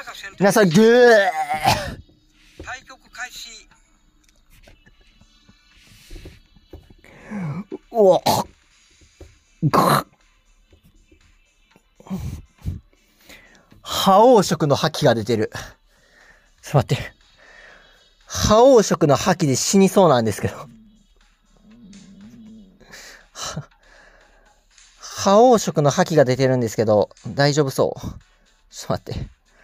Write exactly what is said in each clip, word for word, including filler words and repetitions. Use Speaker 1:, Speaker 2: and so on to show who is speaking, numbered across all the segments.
Speaker 1: 皆さん、グー
Speaker 2: 対局開始。
Speaker 1: うわっ覇王色の覇気が出てる。ちょっと待って。覇王色の覇気で死にそうなんですけど。覇王色の覇気が出てるんですけど、大丈夫そう。ちょっと待って。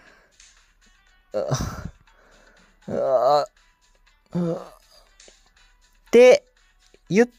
Speaker 1: うわうわって言って、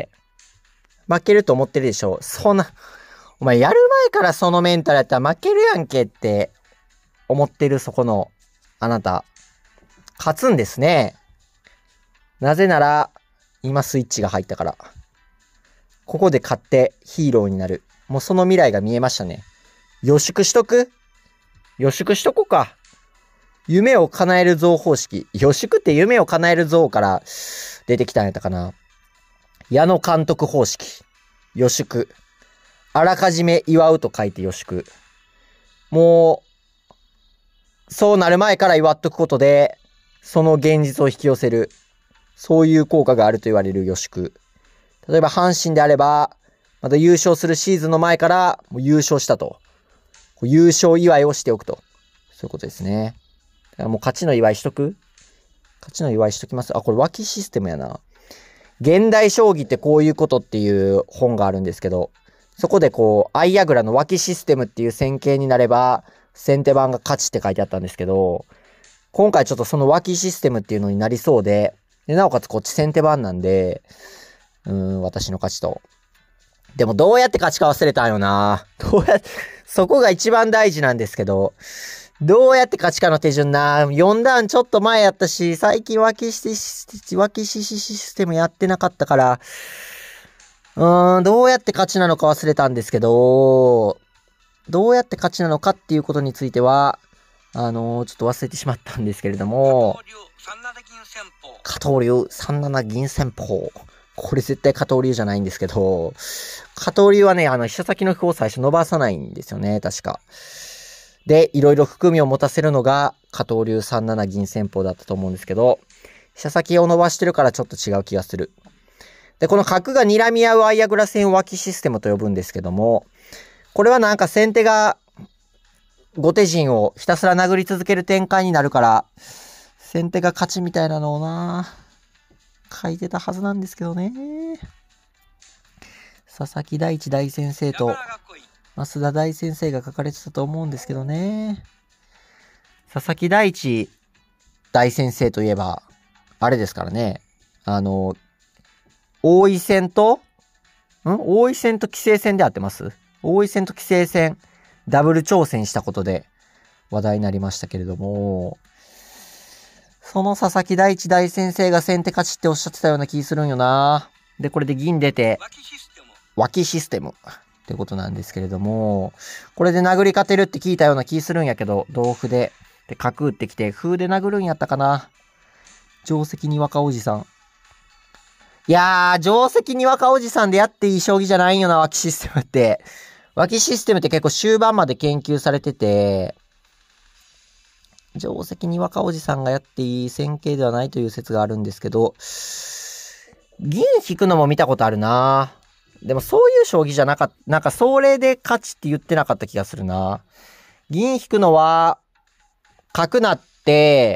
Speaker 1: 負けると思ってるでしょ。そんな、お前やる前からそのメンタルやったら負けるやんけって思ってるそこのあなた。勝つんですね。なぜなら、今スイッチが入ったから。ここで勝ってヒーローになる。もうその未来が見えましたね。予祝しとく？予祝しとこうか。夢を叶える像方式。予祝って夢を叶える像から出てきたんやったかな。矢野監督方式。予祝。あらかじめ祝うと書いて予祝。もう、そうなる前から祝っとくことで、その現実を引き寄せる。そういう効果があると言われる予祝。例えば阪神であれば、また優勝するシーズンの前からもう優勝したと。優勝祝いをしておくと。そういうことですね。だからもう勝ちの祝いしとく？勝ちの祝いしときます。あ、これ脇システムやな。現代将棋ってこういうことっていう本があるんですけど、そこでこう、アイアグラの脇システムっていう線形になれば、先手番が勝ちって書いてあったんですけど、今回ちょっとその脇システムっていうのになりそうで、でなおかつこっち先手番なんで、うーん、私の勝ちと。でもどうやって勝ちか忘れたんよな。どうやって、そこが一番大事なんですけど、どうやって勝ちかの手順な。よん段ちょっと前やったし、最近脇シス、脇システムやってなかったから、うーん、どうやって勝ちなのか忘れたんですけど、どうやって勝ちなのかっていうことについては、あのー、ちょっと忘れてしまったんですけれども、加藤流さんなな銀戦法。これ絶対加藤流じゃないんですけど、加藤流はね、あの、飛車先の歩を最初伸ばさないんですよね、確か。で、いろいろ含みを持たせるのが、加藤流さんなな銀戦法だったと思うんですけど、飛車先を伸ばしてるからちょっと違う気がする。で、この角が睨み合う相矢倉戦脇システムと呼ぶんですけども、これはなんか先手が後手陣をひたすら殴り続ける展開になるから、先手が勝ちみたいなのをな、書いてたはずなんですけどね。佐々木大地大先生と増田大先生が書かれてたと思うんですけどね。佐々木大地大先生といえば、あれですからね。あの、王位戦と、ん王位戦と棋聖戦で合ってます？王位戦と棋聖戦、ダブル挑戦したことで話題になりましたけれども、その佐々木大地大先生が先手勝ちっておっしゃってたような気するんよな。で、これで銀出て、脇システムってことなんですけれども、これで殴り勝てるって聞いたような気するんやけど、同歩で、で、角打ってきて、風で殴るんやったかな。定石に若おじさん。いやー、定石に若おじさんでやっていい将棋じゃないんよな、脇システムって。脇システムって結構終盤まで研究されてて、定石に若おじさんがやっていい戦型ではないという説があるんですけど、銀引くのも見たことあるな。でもそういう将棋じゃなかった、なんかそれで勝ちって言ってなかった気がするな。銀引くのは、角なって、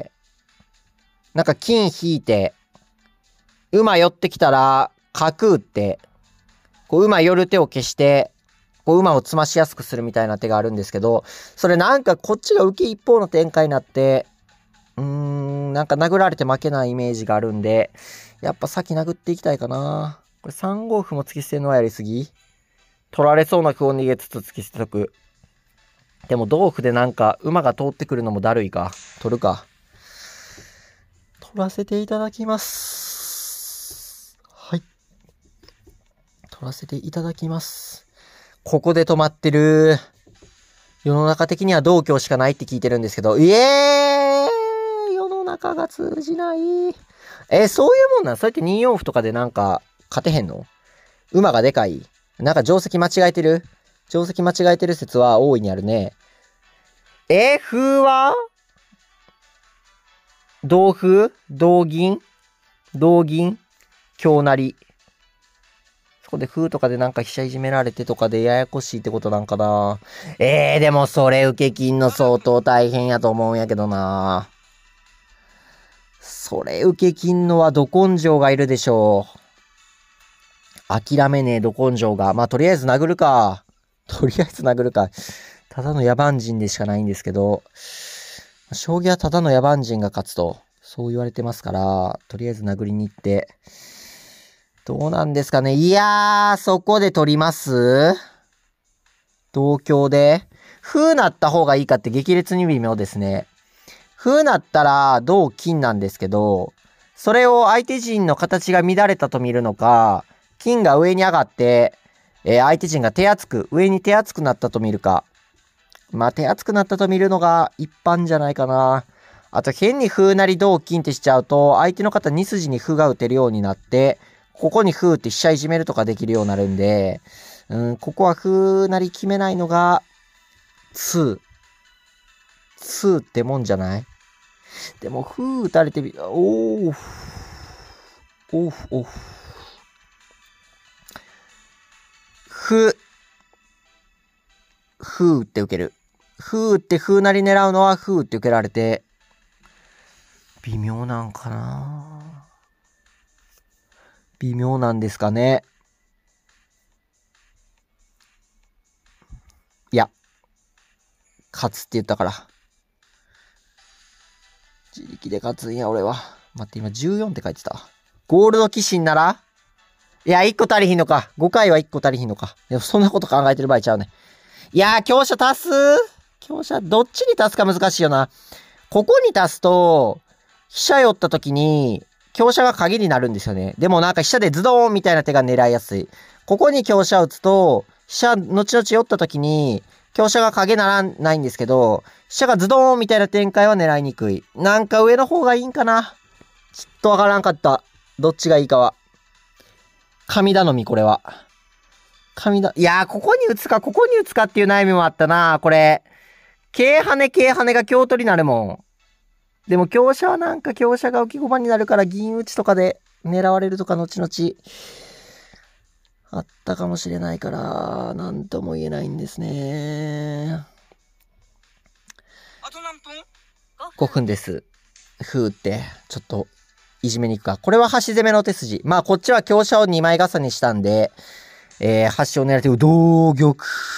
Speaker 1: なんか金引いて、馬寄ってきたら、角打って、こう馬寄る手を消して、こう馬を詰ましやすくするみたいな手があるんですけど、それなんかこっちが受け一方の展開になって、うーん、なんか殴られて負けないイメージがあるんで、やっぱ先殴っていきたいかな。これさんごう歩も突き捨てるのはやりすぎ？取られそうな歩を逃げつつ突き捨てとく。でも同歩でなんか馬が通ってくるのもだるいか。取るか。取らせていただきます。はい。取らせていただきます。ここで止まってる。世の中的には同郷しかないって聞いてるんですけど、いえー世の中が通じない。えー、そういうもんなん？そうやってによん歩とかでなんか勝てへんの？馬がでかい？なんか定石間違えてる？定石間違えてる説は大いにあるね。 え、風は同風同銀同銀強なり。そこで風とかでなんか飛車いじめられてとかでややこしいってことなんかな。えー、でもそれ受け金の相当大変やと思うんやけどな。それ受け金のはど根性がいるでしょう。諦めねえど根性が。まあとりあえず殴るか。とりあえず殴るか。ただの野蛮人でしかないんですけど、将棋はただの野蛮人が勝つと、そう言われてますから、とりあえず殴りに行って、どうなんですかね。いやー、そこで取ります同郷で。風なった方がいいかって激烈に微妙ですね。風なったら同金なんですけど、それを相手陣の形が乱れたと見るのか、金が上に上がって、えー、相手陣が手厚く、上に手厚くなったと見るか。まあ、手厚くなったと見るのが一般じゃないかな。あと、変に風なり同金ってしちゃうと、相手の方に筋に歩が打てるようになって、ここに風って飛車いじめるとかできるようになるんで、うん、ここは風なり決めないのが、ツー。ツーってもんじゃない？でも、風打たれてみ、おー、おー、おー。ふ、ふーって受ける。ふーって風なり狙うのはふーって受けられて、微妙なんかな。微妙なんですかね。いや、勝つって言ったから。自力で勝つんや、俺は。待って、今じゅうよんって書いてた。ゴールド騎士ならいや、いっこ足りひんのか。ごかいはいっこ足りひんのか。いや、そんなこと考えてる場合ちゃうね。いやー、強者足す強者、どっちに足すか難しいよな。ここに足すと、飛車寄った時に、強者が鍵になるんですよね。でもなんか飛車でズドーンみたいな手が狙いやすい。ここに強者打つと、飛車、後々寄った時に、強者が鍵ならないんですけど、飛車がズドーンみたいな展開は狙いにくい。なんか上の方がいいんかな。ちょっとわからんかった。どっちがいいかは。神頼み、これは。神だ。いやー、ここに打つか、ここに打つかっていう悩みもあったな。これ。桂跳ね、桂跳ねが香取りになるもん。でも香車はなんか香車が浮き駒になるから銀打ちとかで狙われるとか後々あったかもしれないから、なんとも言えないんですね。
Speaker 2: あと何分？
Speaker 1: ごふんです。ふーって、ちょっといじめに行くか。これは端攻めの手筋。まあこっちは香車をにまい重ねしたんで、えー、端を狙って同玉。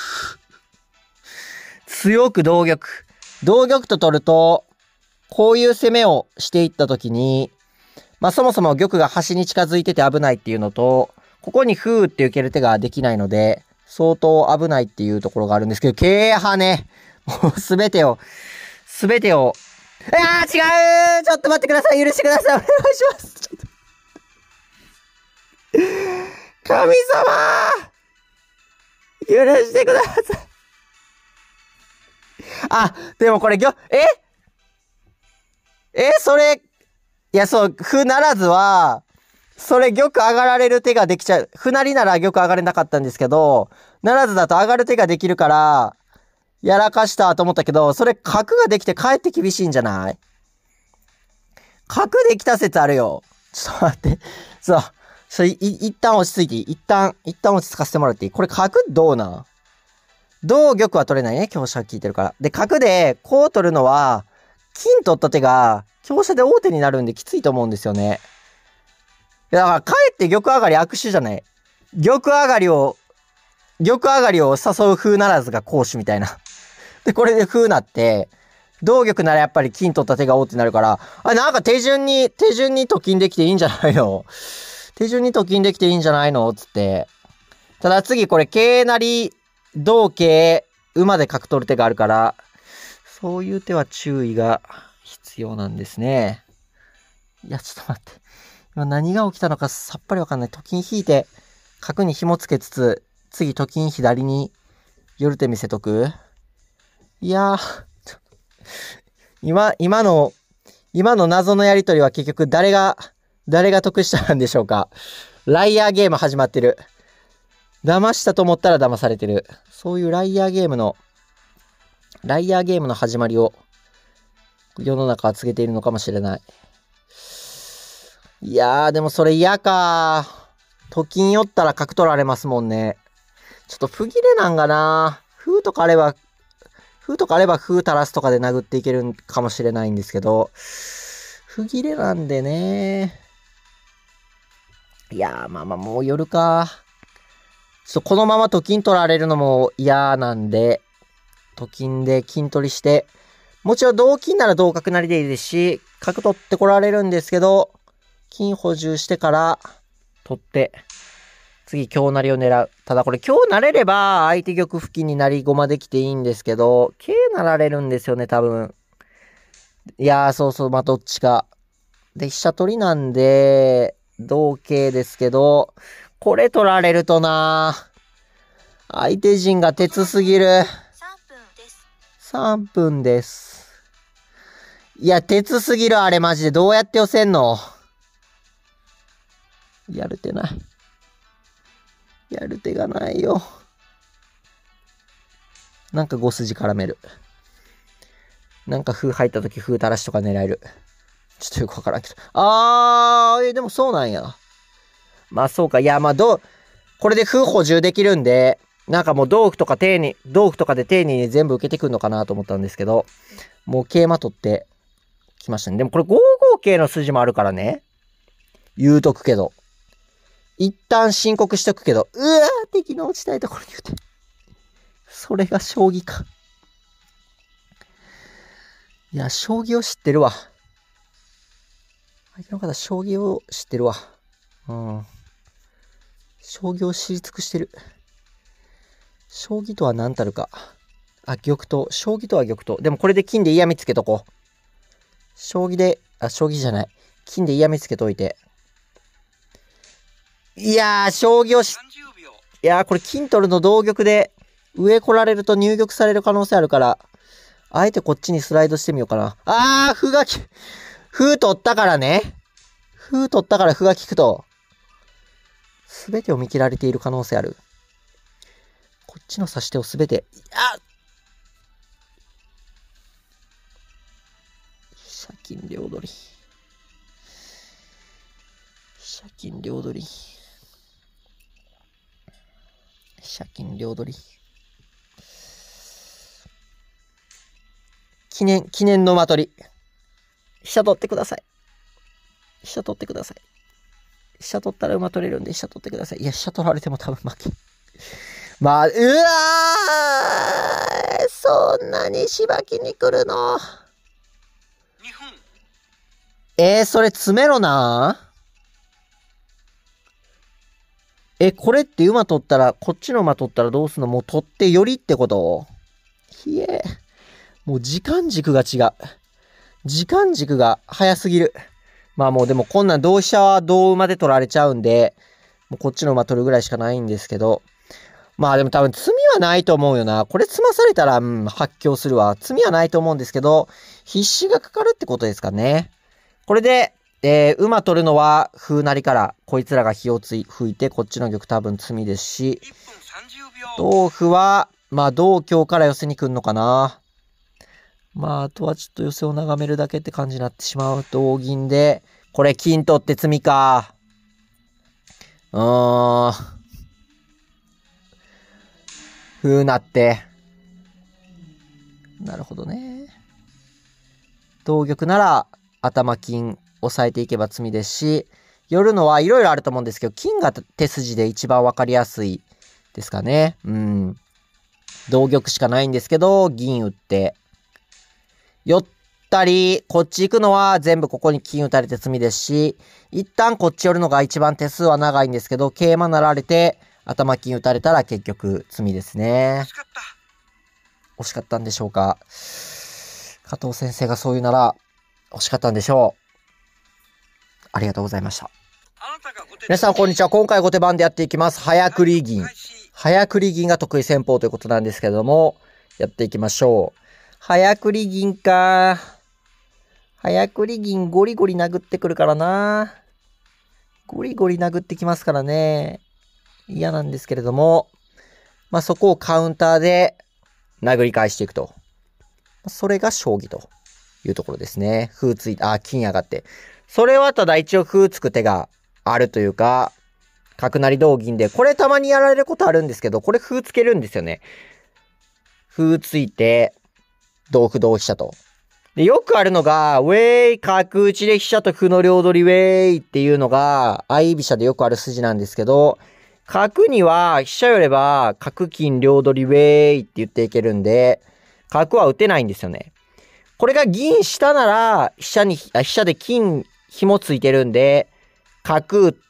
Speaker 1: 強く同玉。同玉と取ると、こういう攻めをしていったときに、まあそもそも玉が端に近づいてて危ないっていうのと、ここにフーって受ける手ができないので、相当危ないっていうところがあるんですけど、桂跳ね。もうすべてを、すべてを、あー違うちょっと待ってください許してくださいお願いしますちょっと神様許してくださいあ、でもこれ、ぎょ、ええ、それ、いや、そう、歩ならずは、それ玉上がられる手ができちゃう。歩なりなら玉上がれなかったんですけど、ならずだと上がる手ができるから、やらかしたと思ったけど、それ角ができてかえって厳しいんじゃない？角できた説あるよ。ちょっと待って。そう。それ、い、一旦落ち着いていい？一旦、一旦落ち着かせてもらっていい？これ角どうなん？同玉は取れないね。香車効いてるから。で、角で、こう取るのは、金取った手が、香車で王手になるんできついと思うんですよね。だから、かえって玉上がり悪手じゃない。玉上がりを、玉上がりを誘う風ならずが攻守みたいな。で、これで風なって、同玉ならやっぱり金取った手が王手になるから、あれなんか手順に、手順にと金できていいんじゃないの？手順にと金できていいんじゃないのつって。ただ次これ、桂なり、同桂、馬で角取る手があるから、そういう手は注意が必要なんですね。いや、ちょっと待って。今何が起きたのかさっぱりわかんない。と金引いて、角に紐つけつつ、次と金左に寄る手見せとく？いやー、今、今の、今の謎のやりとりは結局誰が、誰が得したんでしょうか。ライアーゲーム始まってる。騙したと思ったら騙されてる。そういうライアーゲームのライアーゲームの始まりを世の中は告げているのかもしれない。いやー、でもそれ嫌かー。と金寄ったら角取られますもんね。ちょっと不義れなんかな。風とかあれば、風とかあれば風垂らすとかで殴っていけるかもしれないんですけど、不義れなんでね。いやー、まあまあもう夜か。ちょっとこのままと金取られるのも嫌なんで、と金で金取りして、もちろん同金なら同角成でいいですし、角取ってこられるんですけど、金補充してから取って、次香成りを狙う。ただこれ香成れれば相手玉付近に成り駒できていいんですけど、桂成られるんですよね、多分。いやー、そうそう、まあどっちか。で、飛車取りなんで、同桂ですけど、これ取られるとなー、相手陣が鉄すぎる。
Speaker 3: さんぷんです。
Speaker 1: さんぷんです。いや、鉄すぎる、あれマジで。どうやって寄せんの？やる手ない。やる手がないよ。なんかご筋絡める。なんか風入った時風垂らしとか狙える。ちょっとよくわからんけど。あー、え、でもそうなんや。まあそうか。いや、まあどう、これで風補充できるんで、なんかもう同歩とか丁寧、同歩とかで丁寧に全部受けてくるのかなと思ったんですけど、もう桂馬取ってきましたね。でもこれごご桂の筋もあるからね。言うとくけど。一旦申告しとくけど、うわー、敵の落ちたいところに言うて。それが将棋か。いや、将棋を知ってるわ。相手の方、将棋を知ってるわ。うん。将棋を知り尽くしてる。将棋とは何たるか。あ、玉頭。将棋とは玉頭。でもこれで金で嫌味つけとこう。将棋で、あ、将棋じゃない。金で嫌味つけといて。いやー、将棋をし、いやー、これ金取るの同玉で、上来られると入玉される可能性あるから、あえてこっちにスライドしてみようかな。あー、歩がき、歩取ったからね。歩取ったから歩が効くと、すべてを見切られている可能性ある。こっちの指し手をすべて、あっ飛車金両取り。飛車金両取り。飛車金両取り。記念、記念の馬取り。飛車取ってください。飛車取ってください。飛車取ったら馬取れるんで飛車取ってください。いや、飛車取られても多分負け。まあ、うわー、そんなにしばきに来るの。
Speaker 2: にふん。
Speaker 1: えー、それ詰めろな。え、これって馬取ったら、こっちの馬取ったらどうすんの？もう取ってよりってこと？ひえ。もう時間軸が違う。時間軸が早すぎる。まあもうでもこんなん同飛車は同馬で取られちゃうんで、もうこっちの馬取るぐらいしかないんですけど。まあでも多分罪はないと思うよな。これ詰まされたら、うん、発狂するわ。罪はないと思うんですけど、必死がかかるってことですかね。これで、えー、馬取るのは風なりから、こいつらが火をつい、吹いて、こっちの玉多分罪ですし、
Speaker 2: いっぷんさんじゅうびょう。
Speaker 1: 同歩は、まあ同香から寄せに来んのかな。まああとはちょっと寄せを眺めるだけって感じになってしまう。同銀で、これ金取って罪か。うーん。風なって。なるほどね。同玉なら頭金押さえていけば罪ですし、寄るのはいろいろあると思うんですけど、金が手筋で一番わかりやすいですかね。うん。同玉しかないんですけど、銀打って。寄ったり、こっち行くのは全部ここに金打たれて罪ですし、一旦こっち寄るのが一番手数は長いんですけど、桂馬なられて、頭金打たれたら結局罪ですね。
Speaker 2: 惜しかった。
Speaker 1: 惜しかったんでしょうか。加藤先生がそう言うなら惜しかったんでしょう。ありがとうございました。
Speaker 2: あなたが後手。
Speaker 1: 皆さんこんにちは。今回後手番でやっていきます。早繰り銀。
Speaker 2: 開始。
Speaker 1: 早繰り銀が得意戦法ということなんですけれども、やっていきましょう。早繰り銀か。早繰り銀ゴリゴリ殴ってくるからな。ゴリゴリ殴ってきますからね。嫌なんですけれども、まあそこをカウンターで殴り返していくとそれが将棋というところですね。歩ついて、あ、金上がって。それはただ一応歩つく手があるというか、角成同銀で、これたまにやられることあるんですけど、これ歩つけるんですよね。歩ついて、同歩同飛車と。で、よくあるのが、ウェイ、角打ちで飛車と歩の両取り、ウェイっていうのが、相飛車でよくある筋なんですけど、角には飛車寄れば、角金両取り、ウェイって言っていけるんで、角は打てないんですよね。これが銀下なら、飛車に、あ、飛車で金紐ついてるんで、角打って、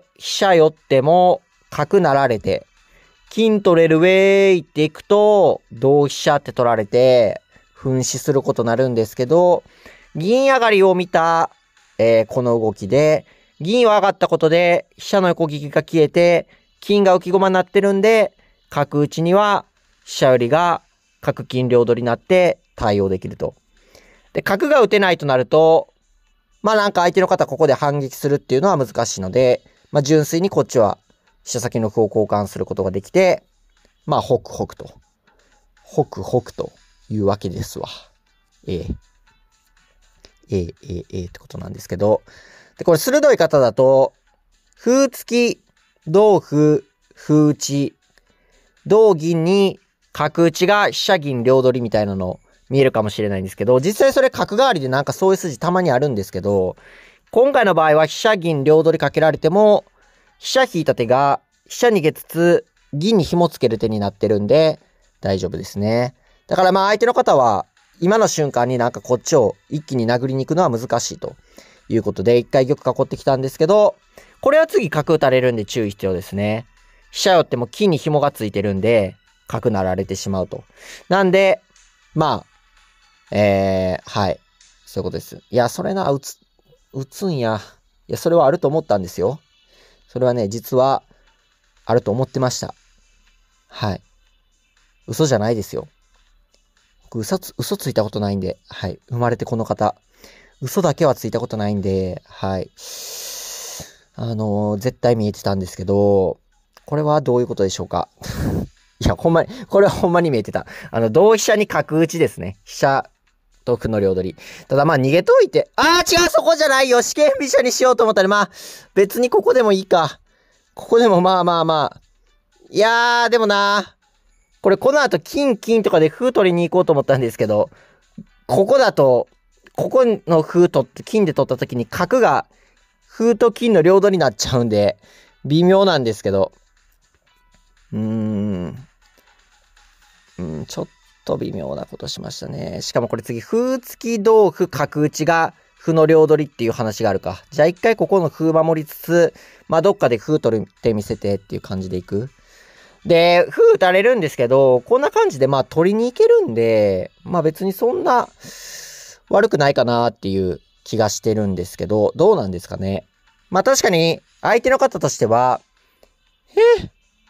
Speaker 1: 飛車寄っても、角なられて、金取れるウェイっていくと、同飛車って取られて、紛失することになるんですけど、銀上がりを見た、えー、この動きで、銀は上がったことで、飛車の横利きが消えて、金が浮き駒になってるんで、角打ちには、飛車寄りが角金両取りになって対応できると。で、角が打てないとなると、まあなんか相手の方ここで反撃するっていうのは難しいので、まあ純粋にこっちは飛車先の歩を交換することができて、まあホクホクと、ホクホクというわけですわ。ええ。ええ、ええ、ええってことなんですけど、で、これ鋭い方だと、歩付き、同歩、歩打ち、同銀に角打ちが飛車銀両取りみたいなの見えるかもしれないんですけど、実際それ角換わりでなんかそういう筋たまにあるんですけど、今回の場合は飛車銀両取りかけられても、飛車引いた手が飛車逃げつつ銀に紐つける手になってるんで大丈夫ですね。だからまあ相手の方は今の瞬間になんかこっちを一気に殴りに行くのは難しいということで一回玉囲ってきたんですけど、これは次角打たれるんで注意必要ですね。飛車寄っても金に紐がついてるんで角なられてしまうと。なんで、まあ、えー、はい。そういうことです。いや、それな、打つ、打つんや。いや、それはあると思ったんですよ。それはね、実は、あると思ってました。はい。嘘じゃないですよ。僕、嘘つ、嘘ついたことないんで、はい。生まれてこの方。嘘だけはついたことないんで、はい。あのー、絶対見えてたんですけど、これはどういうことでしょうか。いや、ほんまに、これはほんまに見えてた。あの、同飛車に角打ちですね。飛車と歩の両取り。ただまあ逃げといて、あー違う、そこじゃないよ。四間飛車にしようと思ったら、まあ、別にここでもいいか。ここでもまあまあまあ。いやー、でもなこれこの後金金とかで歩取りに行こうと思ったんですけど、ここだと、ここの歩取って金で取った時に角が歩と金の両取りになっちゃうんで、微妙なんですけど。うーん。うん、ちょっと微妙なことしましたね。しかもこれ次、歩付き同歩角打ちが歩の両取りっていう話があるか。じゃあ一回ここの歩守りつつ、まあどっかで歩取って見せてっていう感じでいく。で、歩打たれるんですけど、こんな感じでまあ取りに行けるんで、まあ別にそんな悪くないかなっていう気がしてるんですけど、どうなんですかね。まあ確かに相手の方としては、え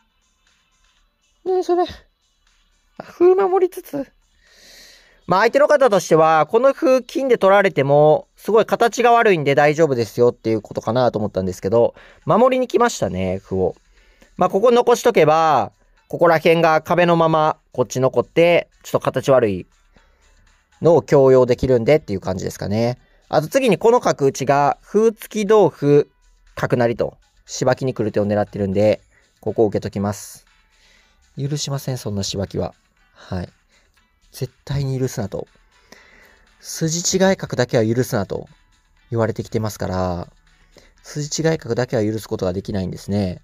Speaker 1: ねえそれ。歩守りつつ。まあ相手の方としては、この歩金で取られても、すごい形が悪いんで大丈夫ですよっていうことかなと思ったんですけど、守りに来ましたね、歩を。まあここ残しとけば、ここら辺が壁のままこっち残って、ちょっと形悪いのを強要できるんでっていう感じですかね。あと次にこの角打ちが、歩付き同歩、角成と、しばきに来る手を狙ってるんで、ここを受けときます。許しません、そんなしばきは。はい。絶対に許すなと。筋違い角だけは許すなと言われてきてますから、筋違い角だけは許すことができないんですね。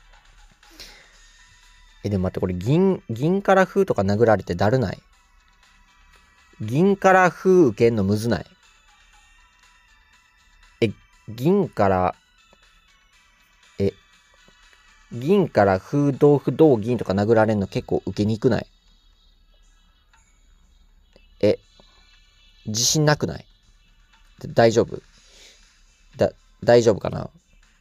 Speaker 1: え、でも待って、これ銀、銀から歩とか殴られてだるない？銀から歩受けんのむずない？え、銀から、え、銀から歩同歩同銀とか殴られんの結構受けにくない？え、自信なくない？大丈夫？だ、大丈夫かな？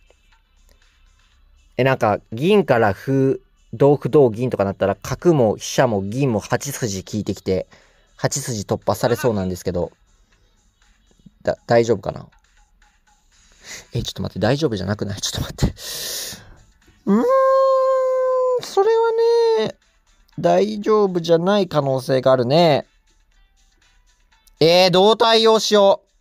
Speaker 1: え、なんか、銀から歩、同歩同銀とかなったら、角も飛車も銀もはち筋効いてきて、はち筋突破されそうなんですけど、だ、大丈夫かな？え、ちょっと待って、大丈夫じゃなくない？ちょっと待って。うーん、それはね、大丈夫じゃない可能性があるね。 えー、どう対応しよう。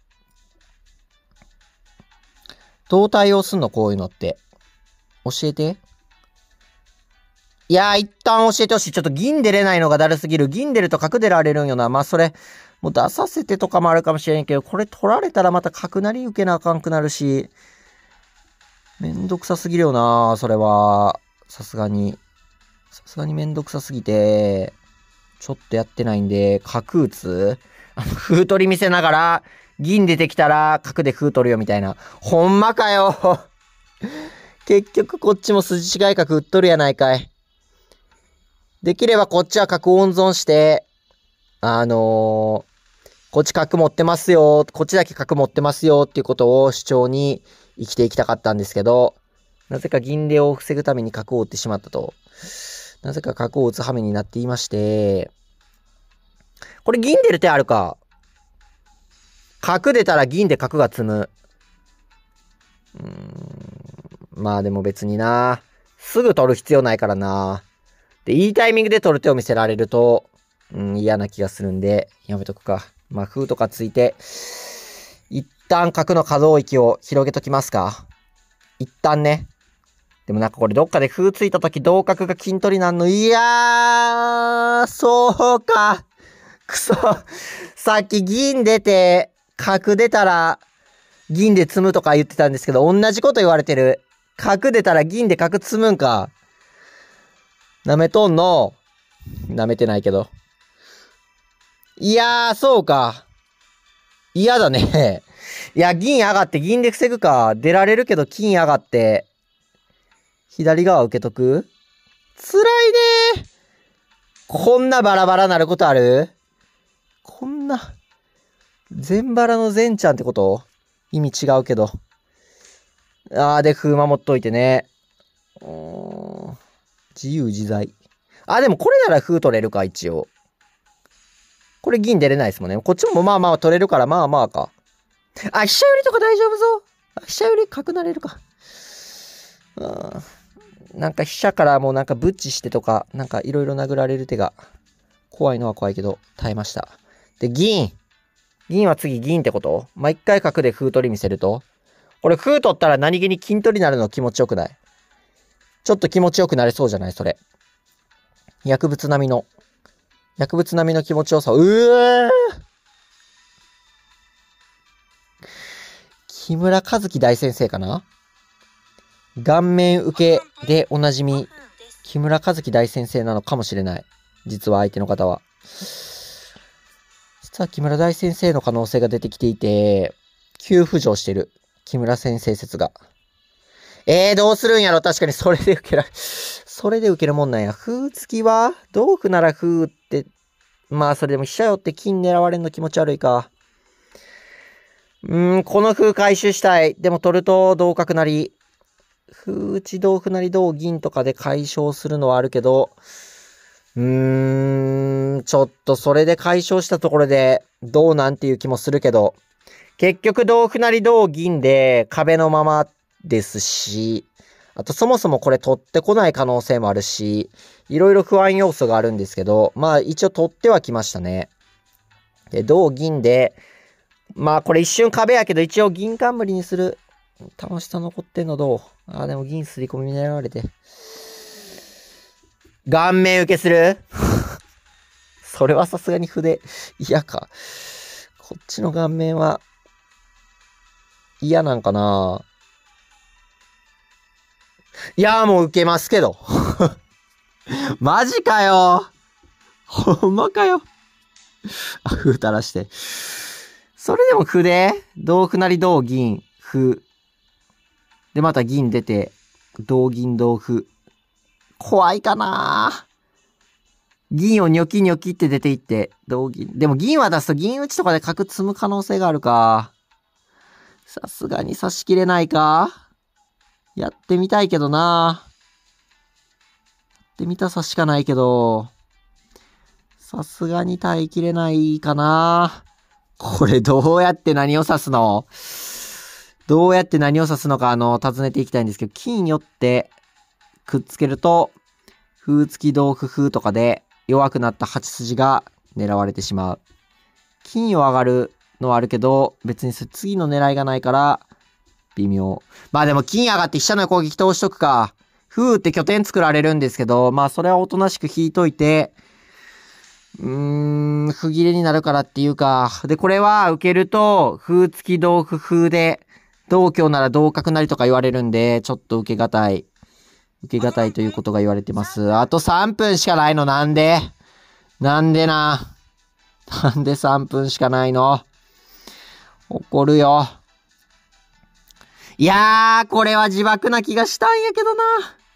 Speaker 1: どう対応すんのこういうのって。教えて。いやー、一旦教えてほしい。ちょっと銀出れないのがだるすぎる。銀出ると角出られるんよな。まあ、それ、もう出させてとかもあるかもしれんけど、これ取られたらまた角なり受けなあかんくなるし、めんどくさすぎるよな、それは。さすがに。さすがにめんどくさすぎて、ちょっとやってないんで、角打つあの、歩取り見せながら、銀出てきたら、角で歩取るよみたいな。ほんまかよ結局こっちも筋違い角打っとるやないかい。できればこっちは角温存して、あのー、こっち角持ってますよ、こっちだけ角持ってますよっていうことを主張に生きていきたかったんですけど、なぜか銀出を防ぐために角を打ってしまったと。なぜか角を打つ羽目になっていまして、これ銀出る手あるか。角出たら銀で角が積む。うーん、まあでも別にな。すぐ取る必要ないからな。で、いいタイミングで取る手を見せられると、うん、嫌な気がするんで、やめとくか。まあ、風とかついて、一旦角の可動域を広げときますか。一旦ね。でもなんかこれどっかで風ついたとき同角が金取りなんの。いやー、そうか。くそ。さっき銀出て、角出たら、銀で積むとか言ってたんですけど、同じこと言われてる。角出たら銀で角積むんか。舐めとんの。舐めてないけど。いやー、そうか。嫌だね。いや、銀上がって銀で防ぐか。出られるけど金上がって、左側受けとく？辛いねー。こんなバラバラなることある？こんな、全バラの全ちゃんってこと？意味違うけど。あー、で、風守っといてね。うーん、自由自在。あ、でもこれなら風取れるか、一応。これ銀出れないですもんね。こっちもまあまあ取れるから、まあまあか。あ、飛車寄りとか大丈夫ぞ。飛車寄り角なれるか。うん。なんか飛車からもうなんかブッチしてとか、なんかいろいろ殴られる手が、怖いのは怖いけど、耐えました。で、銀。銀は次銀ってこと？まあ、一回角で風取り見せると。これ風取ったら何気に金取りになるの気持ちよくない？ちょっと気持ちよくなれそうじゃないそれ。薬物並みの。薬物並みの気持ちよさ。うー木村和樹大先生かな？顔面受けでおなじみ、木村和樹大先生なのかもしれない。実は相手の方は。実は木村大先生の可能性が出てきていて、急浮上してる。木村先生説が。えー、どうするんやろ？確かにそれで受けられ、それで受けるもんなんや。風付きは同歩なら風って、まあそれでも飛車寄って金狙われんの気持ち悪いか。うーん、この風回収したい。でも取ると同角なり。風打ち同歩なり同銀とかで解消するのはあるけど、うーん、ちょっとそれで解消したところでどうなんていう気もするけど、結局同歩なり同銀で壁のままですし、あとそもそもこれ取ってこない可能性もあるし、いろいろ不安要素があるんですけど、まあ一応取ってはきましたね。で、同銀で、まあこれ一瞬壁やけど一応銀冠にする。楽しさ残ってんのどう？ああ、でも銀すり込み狙われて。顔面受けするそれはさすがに筆嫌か。こっちの顔面は嫌なんかないやーもう受けますけど。マジかよ。ほんまかよ。あ、歩垂らして。それでも歩で同歩なり同銀、歩。で、また銀出て、同銀同歩。怖いかな銀をニョキニョキって出ていって、同銀。でも銀は出すと銀打ちとかで角積む可能性があるか。さすがに差し切れないか。やってみたいけどな。やってみたさしかないけど、さすがに耐えきれないかな。これどうやって何を指すの？どうやって何を指すのか、あの、尋ねていきたいんですけど、金よってくっつけると、風付き同歩風とかで弱くなったはち筋が狙われてしまう。 金を上がるのはあるけど、別に次の狙いがないから、微妙。まあでも金上がって飛車の攻撃通しとくか。風って拠点作られるんですけど、まあそれはおとなしく引いといて、うーん、不切れになるからっていうか。で、これは受けると、風付き同歩風で、同香なら同角成とか言われるんで、ちょっと受けがたい。受けがたいということが言われてます。あとさんぷんしかないのなんでなんでな。なんでさんぷんしかないの。怒るよ。いやー、これは自爆な気がしたんやけどな。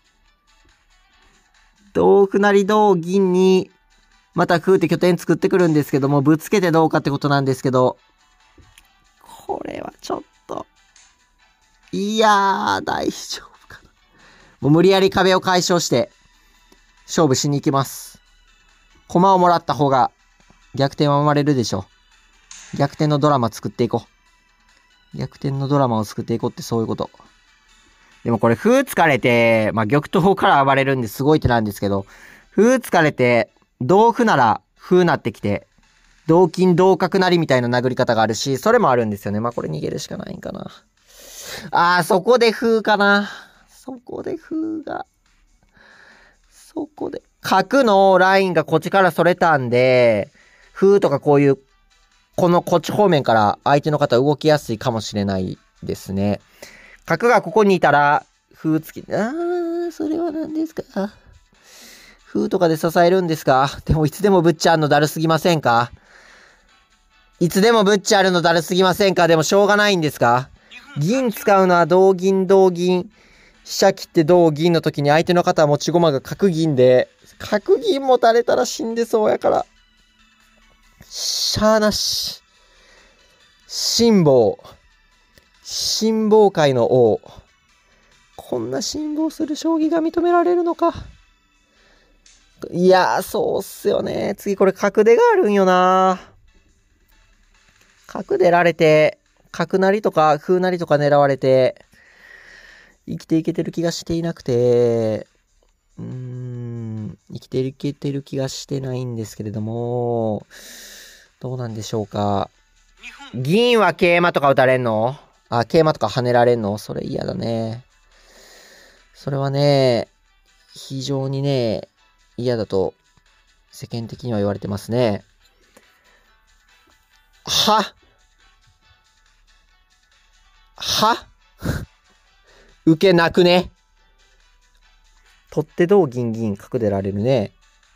Speaker 1: 同歩成同銀に、また空って拠点作ってくるんですけども、ぶつけてどうかってことなんですけど、これはちょっと、いやー、大丈夫かな。もう無理やり壁を解消して、勝負しに行きます。駒をもらった方が、逆転は生まれるでしょう。逆転のドラマ作っていこう。逆転のドラマを作っていこうってそういうこと。でもこれ、歩突かれて、まあ、玉頭から暴れるんですごい手なんですけど、歩突かれて、同歩なら、歩なってきて、同金同角成みたいな殴り方があるし、それもあるんですよね。まあ、これ逃げるしかないんかな。あー、そこで歩かな。そこで歩が。そこで。角のラインがこっちからそれたんで、歩とかこういう、このこっち方面から相手の方動きやすいかもしれないですね。角がここにいたら、歩付き、あー、それは何ですか。風とかで支えるんですか？でもいつでもブッチあるのだるすぎませんか？いつでもブッチあるのだるすぎませんか？でもしょうがないんですか？銀使うのは同銀同銀。飛車切って同銀の時に相手の方は持ち駒が角銀で、角銀持たれたら死んでそうやから。しゃーなし。辛抱。辛抱界の王。こんな辛抱する将棋が認められるのか。いやー、そうっすよね。次これ角出があるんよな。角出られて、角成とか風成とか狙われて、生きていけてる気がしていなくて、うーん、生きていけてる気がしてないんですけれども、どうなんでしょうか。銀は桂馬とか打たれんの？あ、桂馬とか跳ねられんの？それ嫌だね。それはね、非常にね、嫌だと世間的には言われてますね。はは受けなくね。取って同銀銀角出られるね。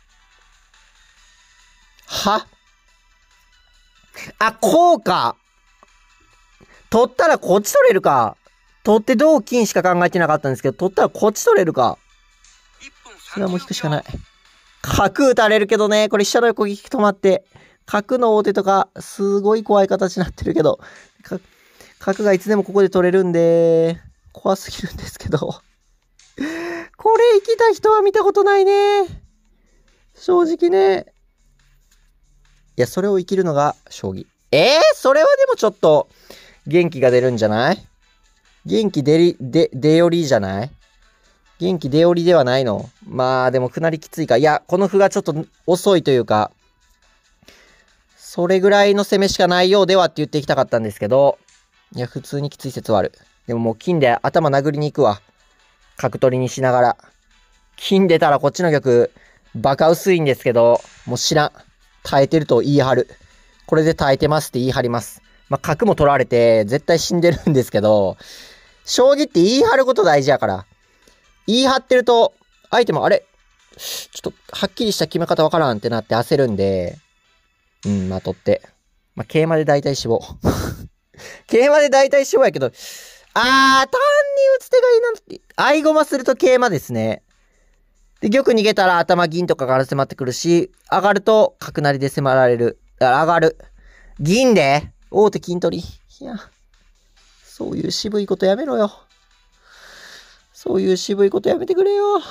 Speaker 1: はあ、こうか。取ったらこっち取れるか。取って同金しか考えてなかったんですけど、取ったらこっち取れるか。それはもう引くしかない。角打たれるけどね、これ飛車の横撃止まって、角の王手とか、すごい怖い形になってるけど、角がいつでもここで取れるんで、怖すぎるんですけど。これ生きた人は見たことないね。正直ね。いや、それを生きるのが将棋。えー、それはでもちょっと、元気が出るんじゃない？元気出り、で、出よりじゃない？元気出よりではないの？まあでもかなりきついか。いや、この歩がちょっと遅いというか、それぐらいの攻めしかないようではって言っていきたかったんですけど、いや、普通にきつい説はある。でももう金で頭殴りに行くわ。角取りにしながら。金出たらこっちの玉、バカ薄いんですけど、もう知らん。耐えてると言い張る。これで耐えてますって言い張ります。まあ、角も取られて絶対死んでるんですけど、将棋って言い張ること大事やから。言い張ってると、相手もあれちょっと、はっきりした決め方わからんってなって焦るんで、うん、まあ、取って。まあ、桂馬で大体死亡。桂馬で大体死亡やけど、あー、単に打つ手がいいなって、合駒すると桂馬ですね。で、玉逃げたら頭銀とかから迫ってくるし、上がると角成で迫られる。だから上がる。銀で大手金取り。いや、そういう渋いことやめろよ。そういう渋いことやめてくれよ。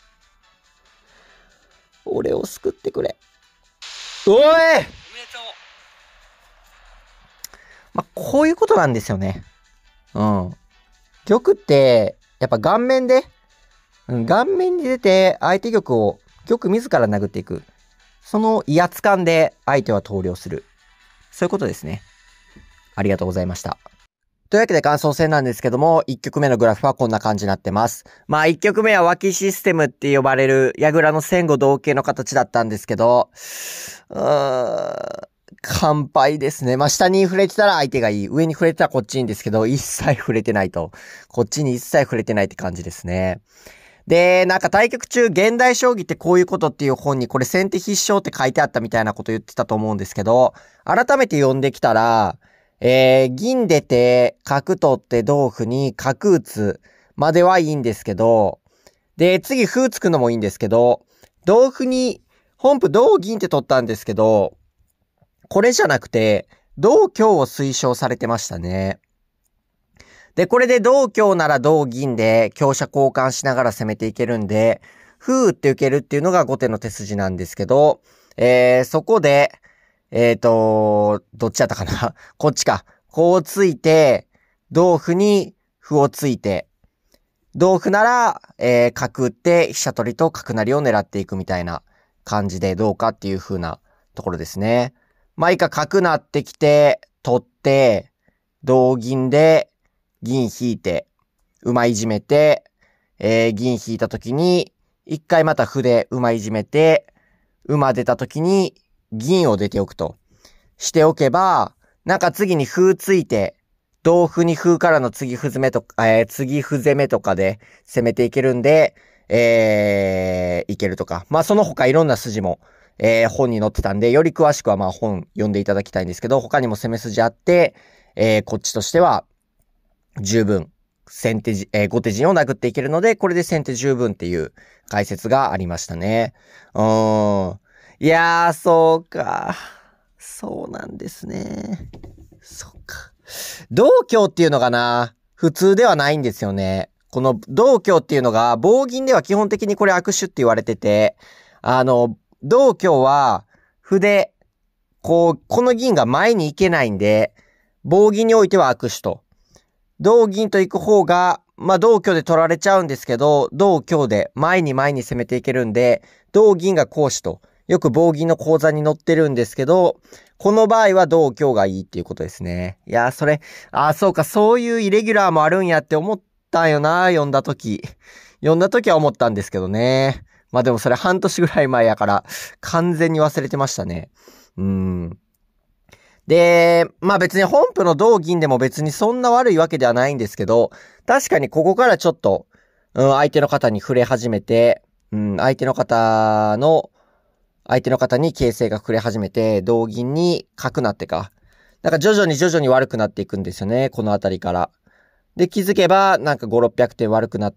Speaker 1: 俺を救ってくれ。おい！まあ、こういうことなんですよね。うん。玉って、やっぱ顔面で、うん、顔面に出て相手玉を、玉自ら殴っていく。その威圧感で相手は投了する。 そういうことですね。ありがとうございました。というわけで感想戦なんですけども、いっきょくめのグラフはこんな感じになってます。まあいっきょくめは脇システムって呼ばれる矢倉の前後同型の形だったんですけど、うーん、完敗ですね。まあ下に触れてたら相手がいい。上に触れてたらこっちいいんですけど、一切触れてないと。こっちに一切触れてないって感じですね。で、なんか対局中、現代将棋ってこういうことっていう本にこれ先手必勝って書いてあったみたいなこと言ってたと思うんですけど、改めて読んできたら、えー、銀出て、角取って同歩に角打つまではいいんですけど、で、次歩つくのもいいんですけど、同歩に、本譜同銀って取ったんですけど、これじゃなくて、同香を推奨されてましたね。で、これで同香なら同銀で香車交換しながら攻めていけるんで、歩って受けるっていうのが後手の手筋なんですけど、えー、そこで、えーと、どっちだったかなこっちか。こうついて、同歩に歩をついて、同歩なら、えー、角打って飛車取りと角成りを狙っていくみたいな感じでどうかっていう風なところですね。まあ、いいか角成ってきて、取って、同銀で銀引いて、馬いじめて、えー、銀引いた時に、一回また歩で馬いじめて、馬出た時に、銀を出ておくとしておけば、なんか次に歩ついて、同歩に歩からの次歩攻めとか、えー、次歩攻めとかで攻めていけるんで、えー、いけるとか。まあその他いろんな筋も、えー、本に載ってたんで、より詳しくはまあ本読んでいただきたいんですけど、他にも攻め筋あって、えー、こっちとしては、十分、先手じ、えー、後手陣を殴っていけるので、これで先手十分っていう解説がありましたね。うーん。いやー、そうか。そうなんですね。そうか。同香っていうのがな、普通ではないんですよね。この同香っていうのが、棒銀では基本的にこれ握手って言われてて、あの、同香は、歩で、こう、この銀が前に行けないんで、棒銀においては握手と。同銀と行く方が、まあ、同香で取られちゃうんですけど、同香で前に前に攻めていけるんで、同銀が攻守と。よく棒銀の講座に載ってるんですけど、この場合は同香がいいっていうことですね。いやー、それ、あー、そうか、そういうイレギュラーもあるんやって思ったんよな、読んだとき。読んだときは思ったんですけどね。まあでもそれ半年ぐらい前やから、完全に忘れてましたね。うーん。で、まあ別に本譜の同銀でも別にそんな悪いわけではないんですけど、確かにここからちょっと、うん、相手の方に触れ始めて、うん、相手の方の、相手の方に形勢が触れ始めて、同銀に角なってか。なんか徐々に徐々に悪くなっていくんですよね、このあたりから。で、気づけば、なんかご、ろっぴゃくてん悪くなって、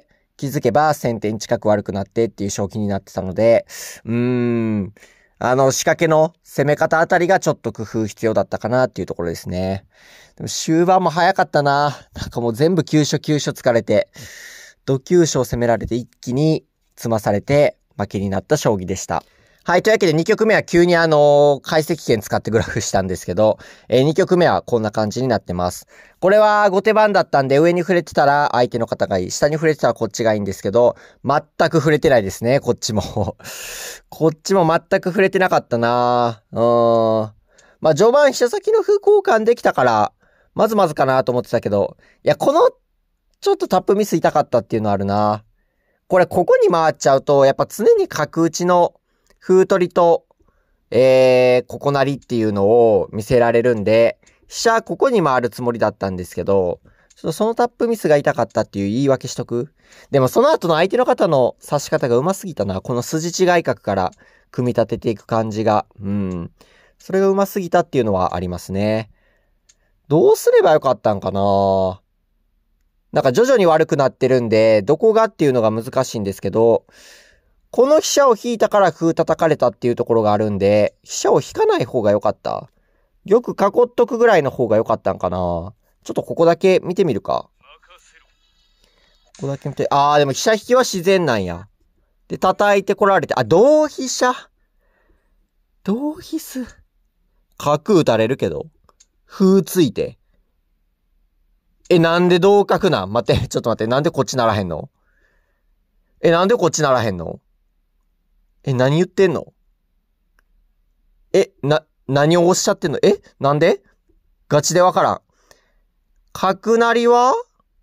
Speaker 1: 気づけばせんてん近く悪くなってっていう賞金になってたので、うーん、あの、仕掛けの攻め方あたりがちょっと工夫必要だったかなっていうところですね。でも終盤も早かったな。なんかもう全部急所急所疲れて、ド急所を攻められて一気に詰まされて負けになった将棋でした。はい。というわけでに局目は急にあのー、解析権使ってグラフしたんですけど、えー、に局目はこんな感じになってます。これは後手番だったんで上に触れてたら相手の方がいい。下に触れてたらこっちがいいんですけど、全く触れてないですね、こっちも。こっちも全く触れてなかったなぁ。うーん。まあ、序盤飛車先の歩交換できたから、まずまずかなと思ってたけど、いや、この、ちょっとタップミス痛かったっていうのあるな。これ、ここに回っちゃうと、やっぱ常に角打ちの歩取りと、えー、ここなりっていうのを見せられるんで、飛車ここに回るつもりだったんですけど、ちょっとそのタップミスが痛かったっていう言い訳しとく。でもその後の相手の方の指し方が上手すぎたな。この筋違い角から組み立てていく感じが。うん。それが上手すぎたっていうのはありますね。どうすればよかったんかな。なんか徐々に悪くなってるんで、どこがっていうのが難しいんですけど、この飛車を引いたから歩叩かれたっていうところがあるんで、飛車を引かない方が良かった。玉囲っとくぐらいの方が良かったんかな。ちょっとここだけ見てみるか。ここだけ見て、あーでも飛車引きは自然なんや。で、叩いてこられて、あ、同飛車同飛す。角打たれるけど。歩ついて。え、なんで同角なん待って、ちょっと待って、なんでこっちならへんのえ、なんでこっちならへんのえ、何言ってんのえ、な、 何をおっしゃってんの？え？なんで？ガチでわからん。角成りは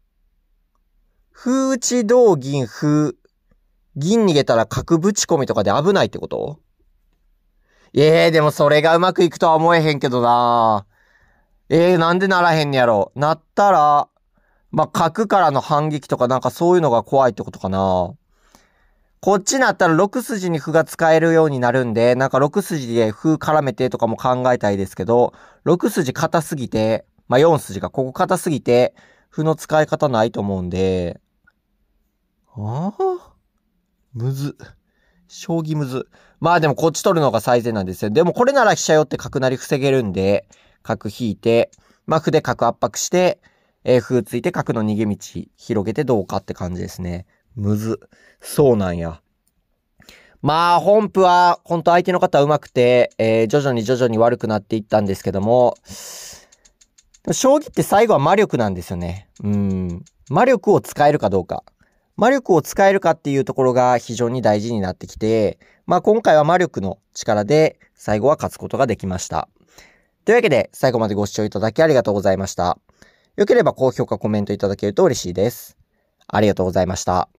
Speaker 1: 歩打ち同銀歩。銀逃げたら角ぶち込みとかで危ないってこと？ええー、でもそれがうまくいくとは思えへんけどな。ええー、なんでならへんねやろ。なったら、まあ、角からの反撃とかなんかそういうのが怖いってことかな。こっちになったらろく筋に歩が使えるようになるんで、なんかろく筋で歩絡めてとかも考えたいですけど、ろく筋硬すぎて、まあ、よん筋がここ硬すぎて、歩の使い方ないと思うんで、ああ、むず。将棋むず。まあでもこっち取るのが最善なんですよ。でもこれなら飛車寄って角成り防げるんで、角引いて、まあ歩で角圧迫して、えー、歩ついて角の逃げ道広げてどうかって感じですね。むず。そうなんや。まあ本譜は本当相手の方上手くて、えー、徐々に徐々に悪くなっていったんですけども、将棋って最後は魔力なんですよね。うん。魔力を使えるかどうか。魔力を使えるかっていうところが非常に大事になってきて、まあ今回は魔力の力で最後は勝つことができました。というわけで最後までご視聴いただきありがとうございました。よければ高評価コメントいただけると嬉しいです。ありがとうございました。